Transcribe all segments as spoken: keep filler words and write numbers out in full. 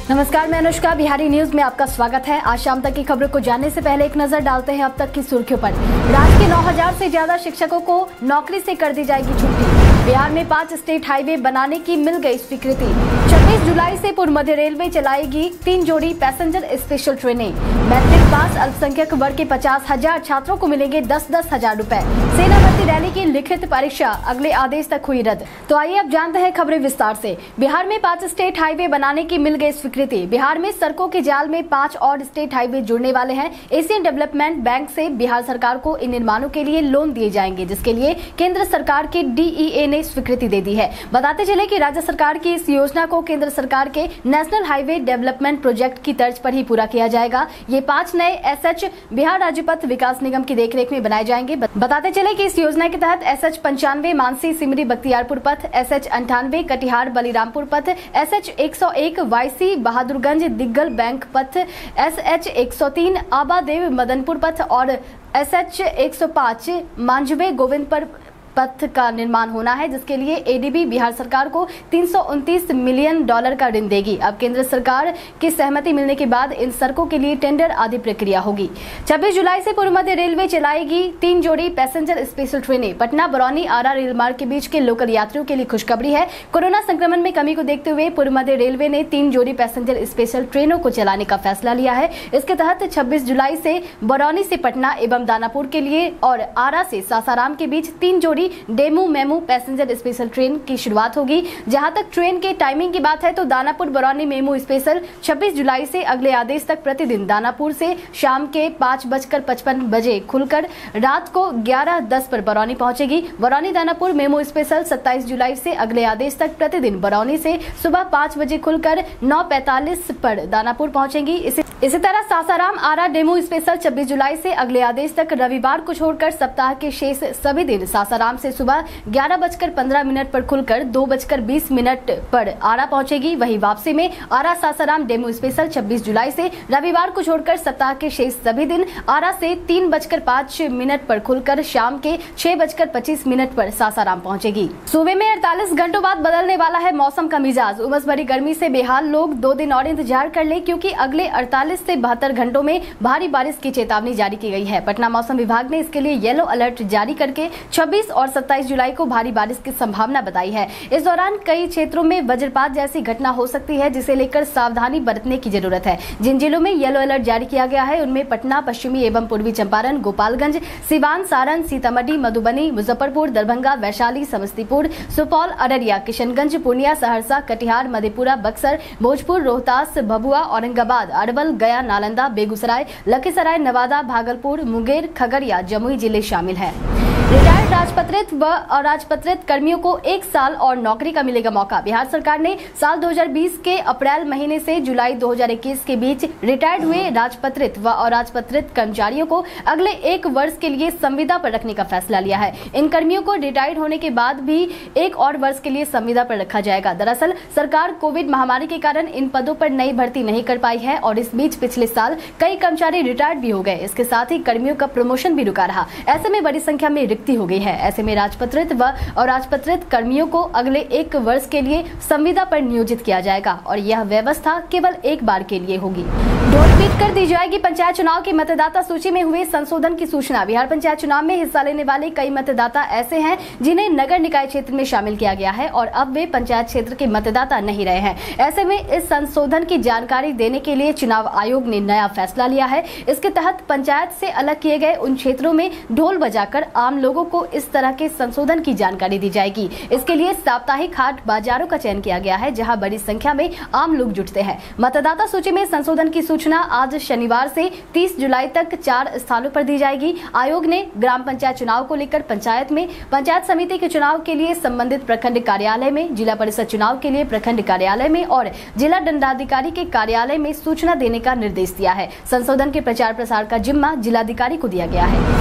नमस्कार, मैं अनुष्का। बिहारी न्यूज में आपका स्वागत है। आज शाम तक की खबरों को जानने से पहले एक नजर डालते हैं अब तक की सुर्खियों पर। राज्य के नौ हजार से ज्यादा शिक्षकों को नौकरी से कर दी जाएगी छुट्टी। बिहार में पांच स्टेट हाईवे बनाने की मिल गई स्वीकृति। छब्बीस जुलाई से पूर्व मध्य रेलवे चलाएगी तीन जोड़ी पैसेंजर स्पेशल ट्रेनें। मैट्रिक पास अल्पसंख्यक वर्ग के पचास हजार छात्रों को मिलेंगे दस दस हजार रूपए। सेना भर्ती रैली की लिखित परीक्षा अगले आदेश तक हुई रद्द। तो आइए अब जानते हैं खबरें विस्तार से। बिहार में पांच स्टेट हाईवे बनाने की मिल गई स्वीकृति। बिहार में सड़कों के जाल में पांच और स्टेट हाईवे जुड़ने वाले हैं। एशियन डेवलपमेंट बैंक से बिहार सरकार को इन निर्माणों के लिए लोन दिए जाएंगे, जिसके लिए केंद्र सरकार के डी ई ए ने स्वीकृति दे दी है। बताते चले कि राज्य सरकार की इस योजना को केंद्र सरकार के नेशनल हाईवे डेवलपमेंट प्रोजेक्ट की तर्ज पर ही पूरा किया जाएगा। ये पांच नए एस एच बिहार राज्य पथ विकास निगम की देखरेख में बनाए जाएंगे। बताते चले कि इस योजना के तहत एस एच पंचानवे मानसी सिमरी बख्तियारपुर पथ, एस एच अंठानवे कटिहार बलिरामपुर पथ, एस एच एक सौ एक वाईसी बहादुरगंज दिग्गल बैंक पथ, एस एच एक सौ तीन आबादेव मदनपुर पथ और एस एच एक सौ पाँच मांझवे गोविंदपुर पथ का निर्माण होना है, जिसके लिए ए डी बी बिहार सरकार को तीन सौ उनतीस मिलियन डॉलर का ऋण देगी। अब केंद्र सरकार की सहमति मिलने के बाद इन सड़कों के लिए टेंडर आदि प्रक्रिया होगी। छब्बीस जुलाई से पूर्व मध्य रेलवे चलाएगी तीन जोड़ी पैसेंजर स्पेशल ट्रेनें। पटना बरौनी आरा रेल मार्ग के बीच के लोकल यात्रियों के लिए खुशखबरी है। कोरोना संक्रमण में कमी को देखते हुए पूर्व मध्य रेलवे ने तीन जोड़ी पैसेंजर स्पेशल ट्रेनों को चलाने का फैसला लिया है। इसके तहत छब्बीस जुलाई से बरौनी से पटना एवं दानापुर के लिए और आरा से सासाराम के बीच तीन जोड़ी DEMU MEMU passenger special train की शुरुआत होगी। जहां तक ट्रेन के टाइमिंग की बात है तो दानापुर बरौनी मेमू स्पेशल छब्बीस जुलाई से अगले आदेश तक प्रतिदिन दानापुर से शाम के पाँच बजकर पचपन बजे खुलकर रात को ग्यारह दस पर बरौनी पहुंचेगी। बरौनी दानापुर मेमू स्पेशल सत्ताईस जुलाई से अगले आदेश तक प्रतिदिन बरौनी से सुबह पाँच बजे खुलकर नौ पैंतालीस पर दानापुर पहुंचेंगी। इसी इसी तरह सासाराम आरा डेमू स्पेशल छब्बीस जुलाई से अगले आदेश तक रविवार को छोड़कर सप्ताह के शेष सभी दिन सासाराम से सुबह ग्यारह बजकर पंद्रह मिनट पर खुलकर दो बजकर बीस मिनट पर आरा पहुंचेगी। वहीं वापसी में आरा सासाराम डेमू स्पेशल छब्बीस जुलाई से रविवार को छोड़कर सप्ताह के शेष सभी दिन आरा से तीन बजकर पाँच मिनट पर खुलकर शाम के छह बजकर पच्चीस मिनट पर सासाराम पहुंचेगी। सूबे में अड़तालीस घंटों बाद बदलने वाला है मौसम का मिजाज। उमस भरी गर्मी से बेहाल लोग दो दिन और इंतजार कर ले, क्योंकि अगले अड़तालीस से बहत्तर घंटों में भारी बारिश की चेतावनी जारी की गई है। पटना मौसम विभाग ने इसके लिए येलो अलर्ट जारी करके छब्बीस और सत्ताईस जुलाई को भारी बारिश की संभावना बताई है। इस दौरान कई क्षेत्रों में वज्रपात जैसी घटना हो सकती है, जिसे लेकर सावधानी बरतने की जरूरत है। जिन जिलों में येलो अलर्ट जारी किया गया है उनमें पटना, पश्चिमी एवं पूर्वी चंपारण, गोपालगंज, सिवान, सारण, सीतामढ़ी, मधुबनी, मुजफ्फरपुर, दरभंगा, वैशाली, समस्तीपुर, सुपौल, अररिया, किशनगंज, पूर्णिया, सहरसा, कटिहार, मधेपुरा, बक्सर, भोजपुर, रोहतास, भभुआ, औरंगाबाद, अरवल, गया, नालंदा, बेगूसराय, लखीसराय, नवादा, भागलपुर, मुंगेर, खगड़िया, जमुई जिले शामिल हैं। रिटायर्ड राजपत्रित व अराजपत्रित कर्मियों को एक साल और नौकरी का मिलेगा मौका। बिहार सरकार ने साल दो हज़ार बीस के अप्रैल महीने से जुलाई दो हज़ार इक्कीस के बीच रिटायर्ड हुए राजपत्रित व अराजपत्रित कर्मचारियों को अगले एक वर्ष के लिए संविदा पर रखने का फैसला लिया है। इन कर्मियों को रिटायर्ड होने के बाद भी एक और वर्ष के लिए संविदा पर रखा जाएगा। दरअसल सरकार कोविड महामारी के कारण इन पदों पर नई भर्ती नहीं कर पाई है और इस बीच पिछले साल कई कर्मचारी रिटायर्ड भी हो गए। इसके साथ ही कर्मियों का प्रमोशन भी रुका रहा। ऐसे में बड़ी संख्या में रिक्ति हो गई है। ऐसे में राजपत्रित व अराजपत्रित कर्मियों को अगले एक वर्ष के लिए संविदा पर नियोजित किया जाएगा और यह व्यवस्था केवल एक बार के लिए होगी। ढोल पीट कर दी जाएगी पंचायत चुनाव की मतदाता सूची में हुए संशोधन की सूचना। बिहार पंचायत चुनाव में हिस्सा लेने वाले कई मतदाता ऐसे हैं जिन्हें नगर निकाय क्षेत्र में शामिल किया गया है और अब वे पंचायत क्षेत्र के मतदाता नहीं रहे हैं। ऐसे में इस संशोधन की जानकारी देने के लिए चुनाव आयोग ने नया फैसला लिया है। इसके तहत पंचायत से अलग किए गए उन क्षेत्रों में ढोल बजाकर आम लोगों को इस तरह के संशोधन की जानकारी दी जाएगी। इसके लिए साप्ताहिक हाट बाजारों का चयन किया गया है, जहां बड़ी संख्या में आम लोग जुटते हैं। मतदाता सूची में संशोधन की सूचना आज शनिवार से तीस जुलाई तक चार स्थानों पर दी जाएगी। आयोग ने ग्राम पंचायत चुनाव को लेकर पंचायत में, पंचायत समिति के चुनाव के लिए संबंधित प्रखंड कार्यालय में, जिला परिषद चुनाव के लिए प्रखंड कार्यालय में और जिला दंडाधिकारी के कार्यालय में सूचना देने का निर्देश दिया है। संशोधन के प्रचार प्रसार का जिम्मा जिलाधिकारी को दिया गया है।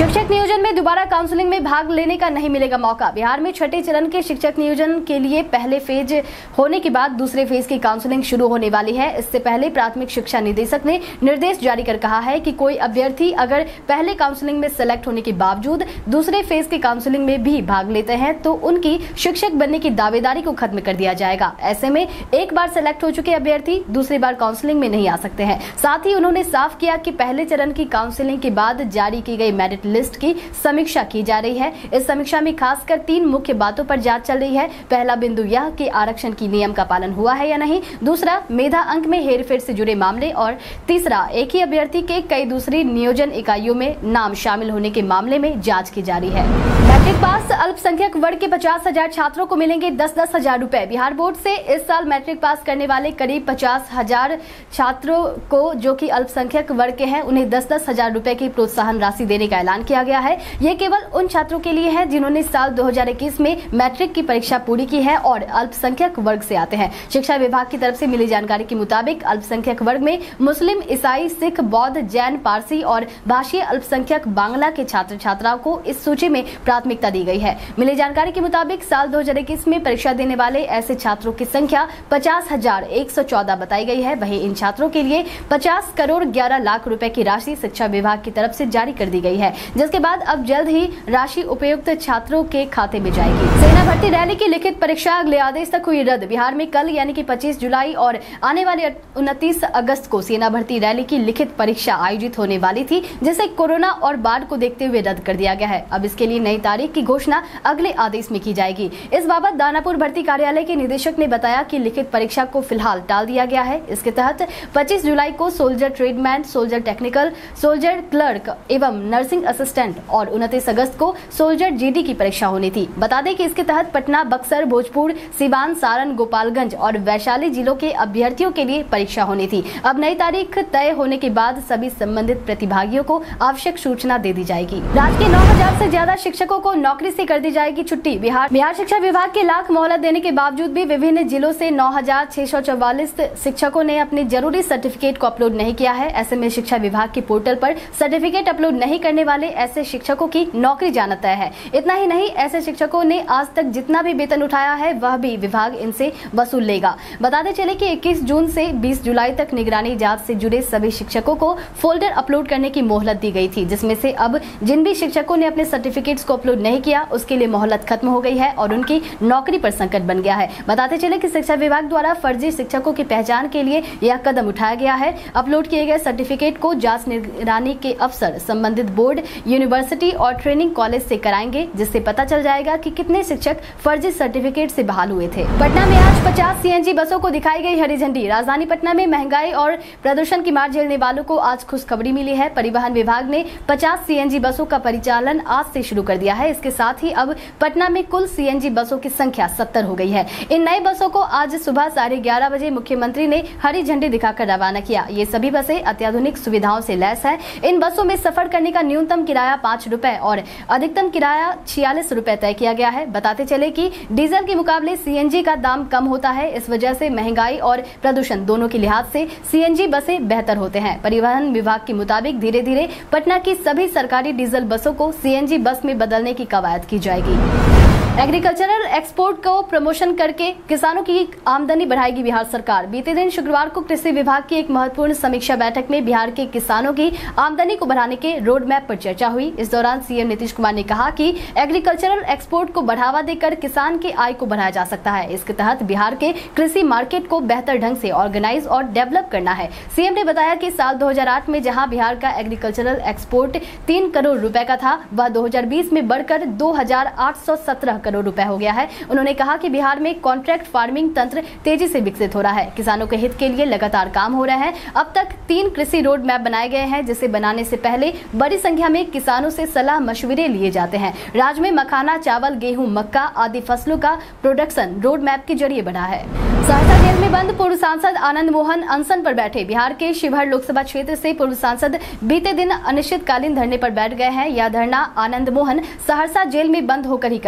शिक्षक नियोजन में दोबारा काउंसलिंग में भाग लेने का नहीं मिलेगा मौका। बिहार में छठे चरण के शिक्षक नियोजन के लिए पहले फेज होने के बाद दूसरे फेज की काउंसलिंग शुरू होने वाली है। इससे पहले प्राथमिक शिक्षा निदेशक ने निर्देश जारी कर कहा है कि कोई अभ्यर्थी अगर पहले काउंसलिंग में सेलेक्ट होने के बावजूद दूसरे फेज की काउंसलिंग में भी भाग लेते हैं तो उनकी शिक्षक बनने की दावेदारी को खत्म कर दिया जाएगा। ऐसे में एक बार सेलेक्ट हो चुके अभ्यर्थी दूसरी बार काउंसलिंग में नहीं आ सकते हैं। साथ ही उन्होंने साफ किया कि पहले चरण की काउंसलिंग के बाद जारी की गई मेरिट लिस्ट की समीक्षा की जा रही है। इस समीक्षा में खासकर तीन मुख्य बातों पर जांच चल रही है। पहला बिंदु यह कि आरक्षण की नियम का पालन हुआ है या नहीं, दूसरा मेधा अंक में हेरफेर से जुड़े मामले और तीसरा एक ही अभ्यर्थी के कई दूसरी नियोजन इकाइयों में नाम शामिल होने के मामले में जांच की जा रही है। मैट्रिक पास अल्पसंख्यक वर्ग के पचास हजार छात्रों को मिलेंगे दस दस हजार रूपए। बिहार बोर्ड से इस साल मैट्रिक पास करने वाले करीब पचास हजार छात्रों को जो कि अल्पसंख्यक वर्ग के हैं उन्हें दस दस हजार रूपए की प्रोत्साहन राशि देने का ऐलान किया गया है। ये केवल उन छात्रों के लिए है जिन्होंने साल दो हजार इक्कीस में मैट्रिक की परीक्षा पूरी की है और अल्पसंख्यक वर्ग से आते हैं। शिक्षा विभाग की तरफ से मिली जानकारी के मुताबिक अल्पसंख्यक वर्ग में मुस्लिम, ईसाई, सिख, बौद्ध, जैन, पारसी और भाषीय अल्पसंख्यक बांग्ला के छात्र छात्राओं को इस सूची में प्राथमिकता दी गई है। मिली जानकारी के मुताबिक साल दो हजार इक्कीस में परीक्षा देने वाले ऐसे छात्रों की संख्या पचास हजार एक सौ चौदह बताई गई है। वहीं इन छात्रों के लिए पचास करोड़ ग्यारह लाख रुपए की राशि शिक्षा विभाग की तरफ से जारी कर दी गई है, जिसके बाद अब जल्द ही राशि उपयुक्त छात्रों के खाते में जाएगी। सेना भर्ती रैली की लिखित परीक्षा अगले आदेश तक हुई रद्द। बिहार में कल यानी कि पच्चीस जुलाई और आने वाले उनतीस अगस्त को सेना भर्ती रैली की लिखित परीक्षा आयोजित होने वाली थी, जिसे कोरोना और बाढ़ को देखते हुए रद्द कर दिया गया है। अब इसके लिए नई तारीख की घोषणा अगले आदेश में की जाएगी। इस बाबत दानापुर भर्ती कार्यालय के निदेशक ने बताया कि लिखित परीक्षा को फिलहाल टाल दिया गया है। इसके तहत पच्चीस जुलाई को soldier tradesman, soldier technical, soldier clerk एवं नर्सिंग असिस्टेंट और उनतीस अगस्त को सोल्जर जीडी की परीक्षा होनी थी। बता दें कि इसके तहत पटना, बक्सर, भोजपुर, सिवान, सारण, गोपालगंज और वैशाली जिलों के अभ्यर्थियों के लिए परीक्षा होनी थी। अब नई तारीख तय होने के बाद सभी संबंधित प्रतिभागियों को आवश्यक सूचना दे दी जाएगी। राज्य के नौ हजार से ज्यादा शिक्षकों को नौकरी से कर दी जाएगी छुट्टी। बिहार बिहार शिक्षा विभाग के लाख मोहलत देने के बावजूद भी विभिन्न जिलों से नौ हजार छह सौ चौवालीस शिक्षकों ने अपने जरूरी सर्टिफिकेट को अपलोड नहीं किया है। ऐसे में शिक्षा विभाग के पोर्टल पर सर्टिफिकेट अपलोड नहीं करने वाले ऐसे शिक्षकों की नौकरी जाना तय है। इतना ही नहीं, ऐसे शिक्षकों ने आज तक जितना भी वेतन उठाया है वह भी विभाग इनसे वसूल लेगा। बताते चले कि इक्कीस जून से बीस जुलाई तक निगरानी जांच से जुड़े सभी शिक्षकों को फोल्डर अपलोड करने की मोहलत दी गई थी, जिसमें से अब जिन भी शिक्षकों ने अपने सर्टिफिकेट्स को अपलोड नहीं किया उसके लिए मोहलत खत्म हो गई है और उनकी नौकरी पर संकट बन गया है। बताते चले कि शिक्षा विभाग द्वारा फर्जी शिक्षकों की पहचान के लिए यह कदम उठाया गया है। अपलोड किए गए सर्टिफिकेट को जांच निगरानी के अफसर संबंधित बोर्ड, यूनिवर्सिटी और ट्रेनिंग कॉलेज से कराएंगे, जिससे पता चल जाएगा कि कितने शिक्षक फर्जी सर्टिफिकेट से बहाल हुए थे। पटना में आज पचास सीएनजी बसों को दिखाई गई हरी झंडी। राजधानी पटना में महंगाई और प्रदूषण की मार झेलने वालों को आज खुशखबरी मिली है। परिवहन विभाग ने पचास सीएनजी बसों का परिचालन आज से शुरू कर दिया है। इसके साथ ही अब पटना में कुल सीएनजी बसों की संख्या सत्तर हो गई है। इन नई बसों को आज सुबह साढ़े ग्यारह बजे मुख्यमंत्री ने हरी झंडी दिखाकर रवाना किया। ये सभी बसें अत्याधुनिक सुविधाओं से लैस है। इन बसों में सफर करने का न्यूनतम किराया पाँच रुपए और अधिकतम किराया छियालीस रुपए तय किया गया है। बताते चले कि डीजल के मुकाबले सीएनजी का दाम कम होता है। इस वजह से महंगाई और प्रदूषण दोनों के लिहाज से सीएनजी बसें बेहतर होते हैं। परिवहन विभाग के मुताबिक धीरे धीरे पटना की सभी सरकारी डीजल बसों को सीएनजी बस में बदलने की कवायद की जाएगी। एग्रीकल्चरल एक्सपोर्ट को प्रमोशन करके किसानों की आमदनी बढ़ाएगी बिहार सरकार। बीते दिन शुक्रवार को कृषि विभाग की एक महत्वपूर्ण समीक्षा बैठक में बिहार के किसानों की आमदनी को बढ़ाने के रोड मैप पर चर्चा हुई। इस दौरान सीएम नीतीश कुमार ने कहा कि एग्रीकल्चरल एक्सपोर्ट को बढ़ावा देकर किसान की आय को बढ़ाया जा सकता है। इसके तहत बिहार के कृषि मार्केट को बेहतर ढंग से ऑर्गेनाइज और डेवलप करना है। सीएम ने बताया कि साल दो हजार आठ में जहां बिहार का एग्रीकल्चरल एक्सपोर्ट तीन करोड़ रुपए का था, वह दो हजार बीस में बढ़कर दो हजार आठ सौ सत्रह करोड़ रुपए हो गया है। उन्होंने कहा कि बिहार में कॉन्ट्रैक्ट फार्मिंग तंत्र तेजी से विकसित हो रहा है। किसानों के हित के लिए लगातार काम हो रहे हैं। अब तक तीन कृषि रोड मैप बनाए गए हैं, जिसे बनाने से पहले बड़ी संख्या में किसानों से सलाह मशविरे लिए जाते हैं। राज्य में मखाना, चावल, गेहूं, मक्का आदि फसलों का प्रोडक्शन रोड मैप के जरिए बढ़ा है। सहरसा जेल में बंद पूर्व सांसद आनंद मोहन अनशन पर बैठे। बिहार के शिवहर लोकसभा क्षेत्र से पूर्व सांसद बीते दिन अनिश्चितकालीन धरने पर बैठ गए हैं। यह धरना आनंद मोहन सहरसा जेल में बंद होकर ही कर रहे हैं।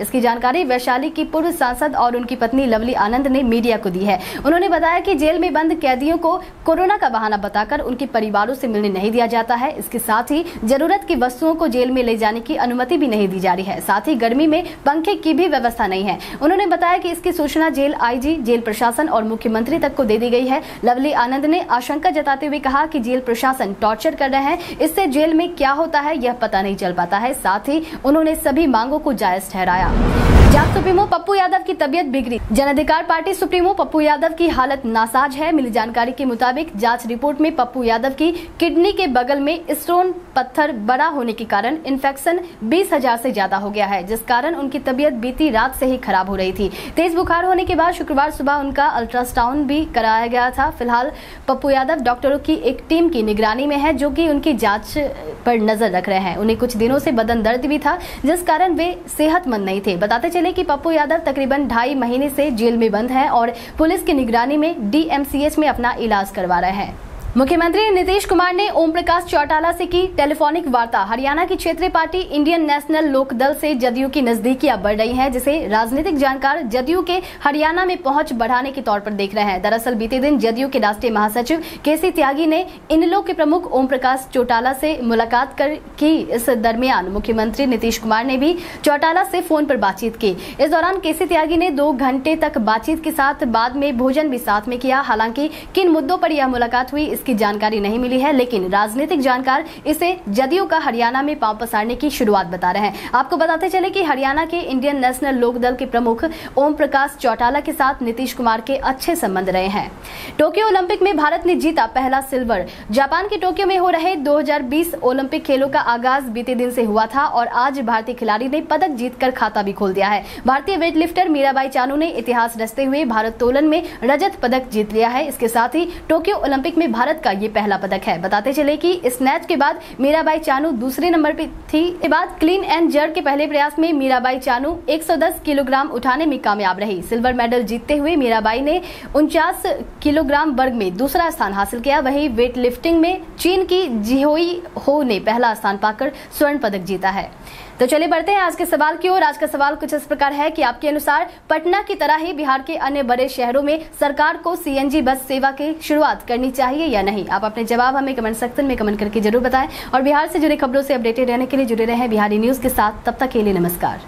इसकी जानकारी वैशाली की पूर्व सांसद और उनकी पत्नी लवली आनंद ने मीडिया को दी है। उन्होंने बताया कि जेल में बंद कैदियों को कोरोना का बहाना बताकर उनके परिवारों से मिलने नहीं दिया जाता है। इसके साथ ही जरूरत की वस्तुओं को जेल में ले जाने की अनुमति भी नहीं दी जा रही है। साथ ही गर्मी में पंखे की भी व्यवस्था नहीं है। उन्होंने बताया कि इसकी सूचना जेल आईजी, जेल प्रशासन और मुख्यमंत्री तक को दे दी गई है। लवली आनंद ने आशंका जताते हुए कहा कि जेल प्रशासन टॉर्चर कर रहे हैं, इससे जेल में क्या होता है यह पता नहीं चल पाता है। साथ ही उन्होंने सभी मांगों को जायज ठहराया। जाट सुप्रीमो पप्पू यादव की तबीयत बिगड़ी। जन अधिकार पार्टी सुप्रीमो पप्पू यादव की हालत नासाज है। मिली जानकारी के मुताबिक जांच रिपोर्ट में पप्पू यादव की किडनी के बगल में स्टोन पत्थर बड़ा होने के कारण इन्फेक्शन बीस हजार से ज्यादा हो गया है, जिस कारण उनकी तबीयत बीती रात से ही खराब हो रही थी। तेज बुखार होने के बाद शुक्रवार सुबह उनका अल्ट्रासाउंड भी कराया गया था। फिलहाल पप्पू यादव डॉक्टरों की एक टीम की निगरानी में है, जो कि उनकी जांच पर नजर रख रहे हैं। उन्हें कुछ दिनों से बदन दर्द भी था, जिस कारण वे सेहतमंद नहीं थे। बताते चले कि पप्पू यादव तकरीबन ढाई महीने से जेल में बंद हैं और पुलिस की निगरानी में डीएमसीएच में अपना इलाज करवा रहे हैं। मुख्यमंत्री नीतीश कुमार ने ओम प्रकाश चौटाला से की टेलीफोनिक वार्ता। हरियाणा की क्षेत्रीय पार्टी इंडियन नेशनल लोकदल से जदयू की नजदीकियां बढ़ रही हैं, जिसे राजनीतिक जानकार जदयू के हरियाणा में पहुंच बढ़ाने के तौर पर देख रहे हैं। दरअसल बीते दिन जदयू के राष्ट्रीय महासचिव केसी त्यागी ने इनेलो के प्रमुख ओम प्रकाश चौटाला से मुलाकात कर की। इस दरमियान मुख्यमंत्री नीतीश कुमार ने भी चौटाला से फोन पर बातचीत की। इस दौरान केसी त्यागी ने दो घंटे तक बातचीत के साथ बाद में भोजन भी साथ में किया। हालांकि किन मुद्दों पर यह मुलाकात हुई की जानकारी नहीं मिली है, लेकिन राजनीतिक जानकार इसे जदयू का हरियाणा में पांव पसारने की शुरुआत बता रहे हैं। आपको बताते चले कि हरियाणा के इंडियन नेशनल लोकदल के प्रमुख ओम प्रकाश चौटाला के साथ नीतीश कुमार के अच्छे संबंध रहे हैं। टोक्यो ओलंपिक में भारत ने जीता पहला सिल्वर। जापान के टोक्यो में हो रहे दो हज़ार बीस ओलंपिक खेलों का आगाज बीते दिन से हुआ था और आज भारतीय खिलाड़ी ने पदक जीतकर खाता भी खोल दिया है। भारतीय वेटलिफ्टर मीराबाई चानू ने इतिहास रचते हुए भारोत्तोलन में रजत पदक जीत लिया है। इसके साथ ही टोक्यो ओलंपिक में भारत का ये पहला पदक है। बताते चले कि स्नैच के बाद मीराबाई चानू दूसरे नंबर पर थी। इसके बाद क्लीन एंड जर्क के पहले प्रयास में मीराबाई चानू एक सौ दस किलोग्राम उठाने में कामयाब रही। सिल्वर मेडल जीतते हुए मीराबाई ने उनचास किलोग्राम वर्ग में दूसरा स्थान हासिल किया। वहीं वेट लिफ्टिंग में चीन की जिहोई हो ने पहला स्थान पाकर स्वर्ण पदक जीता है। तो चलिए बढ़ते हैं आज के सवाल की ओर। आज का सवाल कुछ इस प्रकार है कि आपके अनुसार पटना की तरह ही बिहार के अन्य बड़े शहरों में सरकार को सीएनजी बस सेवा की शुरुआत करनी चाहिए या नहीं? आप अपने जवाब हमें कमेंट सेक्शन में कमेंट करके जरूर बताएं और बिहार से जुड़ी खबरों से अपडेटेड रहने के लिए जुड़े रहें बिहारी न्यूज के साथ। तब तक के लिए नमस्कार।